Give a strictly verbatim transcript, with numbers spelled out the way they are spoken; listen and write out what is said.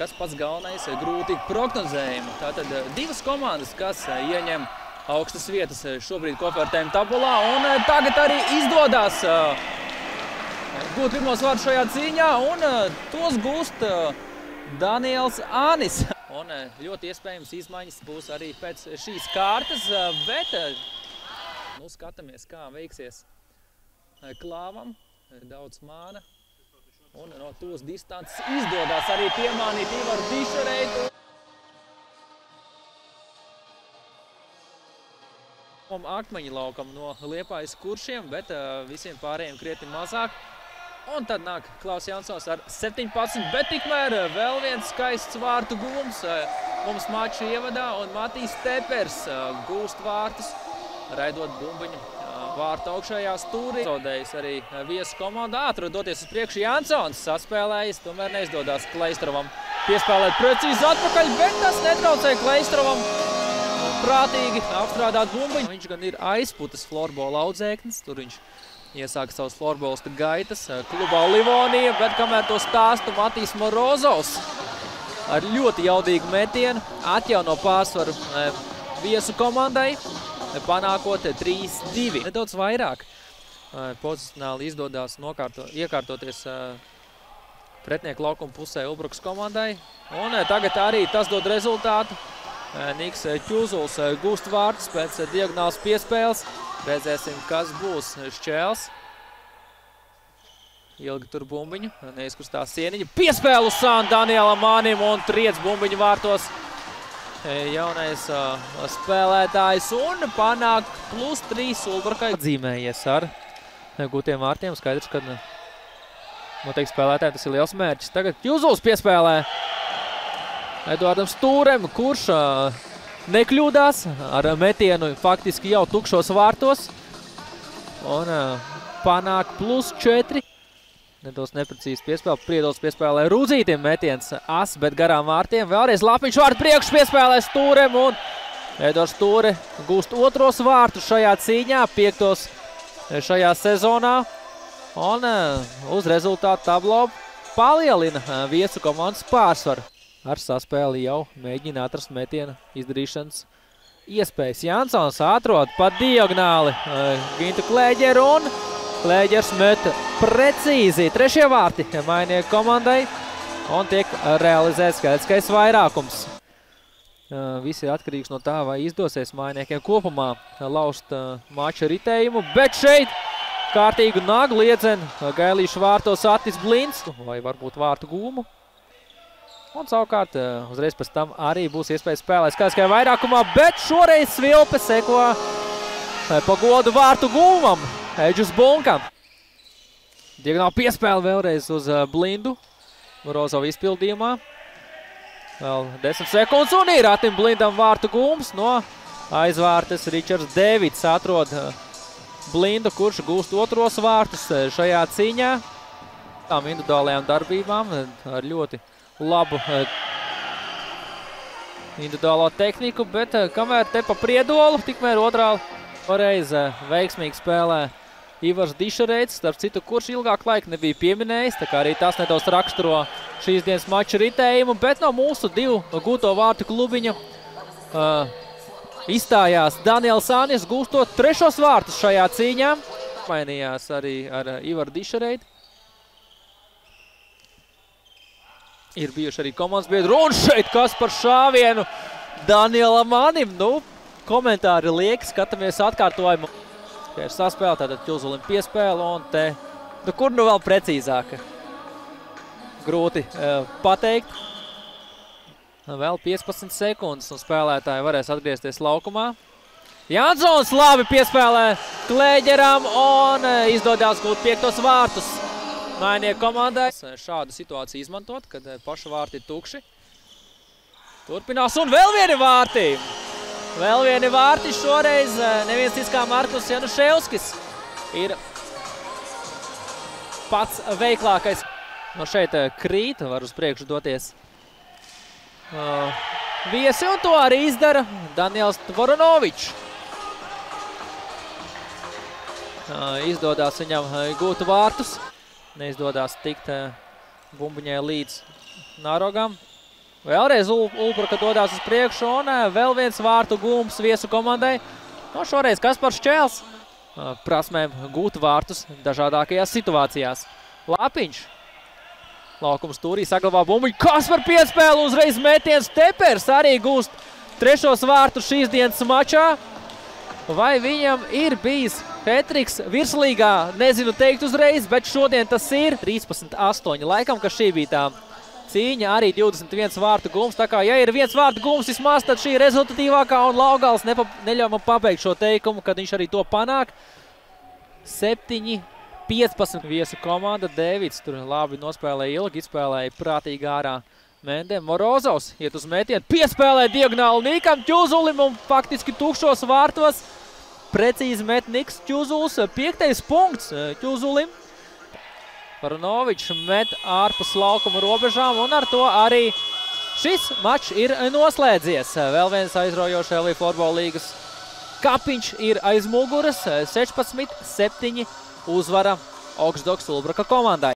kas pats galvenais, grūti prognozējumi. Tātad divas komandas, kas ieņem augstas vietas šobrīd kopvērtējuma tabulā, un tagad arī izdodas gūt pirmos vārdus šajā cīņā, un tos gūst Daniels Ānis. Un ļoti iespējams izmaiņas būs arī pēc šīs kārtas, bet nu, skatāmies, kā veiksies Klāvam, daudz māna, un no tos distances izdodas arī piemānīt Ivaru Dišereitu. Akmeņu laukam no Liepājas kuršiem, bet visiem pārējiem krietni mazāk. Un tad nāk Klaus Jansons ar septiņpadsmit, bet tikmēr vēl viens skaists vārtu gūms mums maču ievadā, un Matīs Tepers gūst vārtus, raidot bumbiņu vārtu augšējā stūrī. Zaudējis arī viesu komandā, atrodoties uz priekšu Jansons saspēlējis, tomēr neizdodās Kleistrovam piespēlēt precīzi atpakaļ, bet tas netraucēja Kleistrovam prātīgi apstrādāt bumbiņu. Viņš gan ir aizputas florbola audzēknis, tur viņš iesāka savus florbolsta gaitas klubā Livonija, bet kamēr to stāstu Matīs Morozovs ar ļoti jaudīgu metienu atjauno pārsvaru viesu komandai, panākot trīs divi. Nedaudz vairāk pozicionāli izdodās nokārto, iekārtoties pretnieku laukuma pusē Ulbrukas komandai, un tagad arī tas dod rezultātu. Niks Ķuzuls gūst vārtus pēc diagonālas piespēles. Redzēsim, kas būs šķēls. Ilgi tur bumbiņu, neizkustās sieniņu. Piespēlu San Danielam Ānim un triec bumbiņu vārtos. Jaunais spēlētājs un panāk plus trīs Ulbrukai. Dzīmējies ar gūtiem vārtiem. Skaidrs, ka noteikti spēlētāji tas ir liels mērķis. Tagad Ķuzuls piespēlē Eduardam Stūrem, kurš nekļūdās ar metienu faktiski jau tukšos vārtos. Un panāk plus četri. Nedaudz neprecīzi piespēle. Priedols piespēlē Rūdzītiem metiens as, bet garām vārtiem. Vēlreiz Lapiņš vārtu priekš piespēlē Stūrem. Un Eduards Stūre gūst otros vārtus šajā cīņā, piektos šajā sezonā. Un uz rezultātu tablo palielina viesu komandas pārsvaru. Ar saspēli jau mēģina atrast metiena izdarīšanas iespējas. Jansons atrod pa diagonāli Gintu Klēģeru, un Klēģers met precīzi. Trešie vārti mainieku komandai, un tiek realizēts skaitliskais vairākums. Visi ir atkarīgs no tā, vai izdosies mainiekiem kopumā laust mača ritējumu, bet šeit kārtīgu nagu liedzen Gailīšu vārtos Atis Blinds, vai varbūt vārtu gūmu. Un savukārt uzreiz pēc tam arī būs iespēja spēlēt skaitliskajā vairākumā, bet šoreiz Svilpe seko pa godu vārtu gūmam Eģus Bunkam. Diagonāla piespēle vēlreiz uz Blindu Morozova izpildījumā. Vēl desmit sekundes un ir Atim Blindam vārtu gūms no aizvārtes. Ričards Devits atrod Blindu, kurš gūst otros vārtus šajā cīņā. Tām individuālajām darbībām ar ļoti labu individuālo tehniku, bet kamēr te pa Priedolu, tikmēr otrā reize veiksmīgi spēlē Ivars Dišereits, starp citu, kurš ilgāk laika nebija pieminējis, tā kā arī tas nedaudz raksturo šīs dienas mača ritējumu, bet no mūsu divu gūto vārtu klubiņu uh, izstājās Daniels Ānis, gūstot trešos vārtus šajā cīņā. Mainījās arī ar Ivaru Dišereitu. Ir bijuši arī komandas biedri, un šeit kas par šāvienu Danielam Ānim. Nu, komentāri lieki, skatāmies atkārtojumu. Ir saspēle, tātad Ķuzulim piespēle, un te, nu kur nu vēl precīzāk? Grūti uh, pateikt. Vēl piecpadsmit sekundes, un spēlētāji varēs atgriezties laukumā. Jansons labi piespēlē Klēģeram, un uh, izdodās gūt piektos vārtus mainieku komandai. Šādu situāciju izmantot, kad paši vārti ir tukši. Turpinās, un vēl vieni vārti. Vēl vieni vārti šoreiz. Neviens cits kā Markus Januševskis ir pats veiklākais. No šeit krīt, var uz priekšu doties uh, viesi, un to arī izdara Daniels Voronovičs. Uh, izdodās viņam gūt vārtus. Neizdodās tikt bumbiņai līdz Nārogam. Vēlreiz Ulbruka dodās uz priekšu un vēl viens vārtu gūms viesu komandai. No šoreiz Kaspars Čēls prasmēm gūt vārtus dažādākajās situācijās. Lapiņš. Laukums stūrī saglabā bumbiņu. Kaspar piespēle uzreiz metiens. Tepers arī gūst trešos vārtus šīs dienas mačā. Vai viņam ir bijis hetriks virslīgā? Nezinu teikt uzreiz, bet šodien tas ir trīspadsmit astoņi. Laikam, ka šī bija tā cīņa, arī divdesmit viens vārtu gums. Tā kā, ja ir viens vārtu gums vismaz, tad šī rezultatīvākā un Laugals neļauj man pabeigt šo teikumu, kad viņš arī to panāk. septiņi piecpadsmit viesu komanda. Dēvids tur labi nospēlēja ilgi, izspēlēja prātīgi ārā Mendem. Morozovs iet uz metienu, piespēlē diagonālu Nikam Ķuzulim un faktiski tukšos vārtos. Precīzi met Niks Ķuzuls, piektais punkts Ķuzulim. Varunovičs met ārpus laukuma robežām un ar to arī šis mačs ir noslēdzies. Vēl viens aizraujošs L V Florbola līgas kapiņš ir aiz muguras. sešpadsmit septiņi uzvara Augsdogs Ulbruka komandai.